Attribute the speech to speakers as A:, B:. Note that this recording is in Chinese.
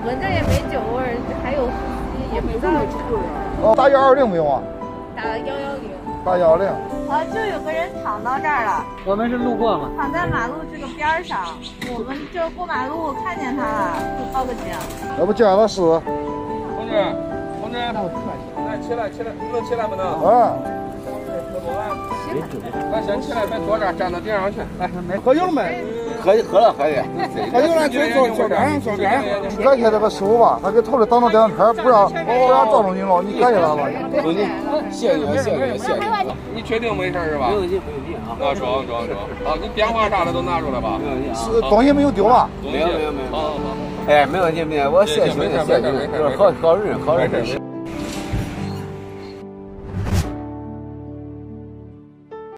A: 闻着也没酒味儿，还有呼吸，也不知道。
B: 哦，打120没有啊？
A: 打了110。
B: 打110。
A: 就有个人躺到这儿了。
C: 我们是路过嘛，
A: 躺在马路这个边上，我们就过马路看见他了，就报个警。
B: 要不叫他试试？
D: 同志，来起来，能起来不能？
B: 啊。
D: 来，先起来，别坐这儿，站到顶上去。来，
B: 喝酒了没？
D: 喝了，喝的。
B: 喝酒了，坐边上。你感谢这个师傅吧，他给头里挡到电动车，不让撞着你了，你感谢他吧。
D: 谢谢。你确定没事是吧？
C: 没问题啊。
D: 啊，装。好，你电话啥的都拿出来吧。
B: 是东西没有丢吧？
D: 没有。好。
C: 哎，没问题，我谢谢你，就是好人。